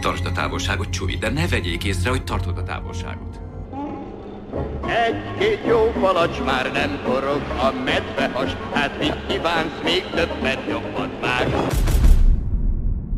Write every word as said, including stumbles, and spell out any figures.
Tartsd a távolságot, Csuvi, de ne vegyék észre, hogy tartod a távolságot. Egy-két jó palacs már nem forog a medvehas, hát mit kívánsz, még többet jobbat vág.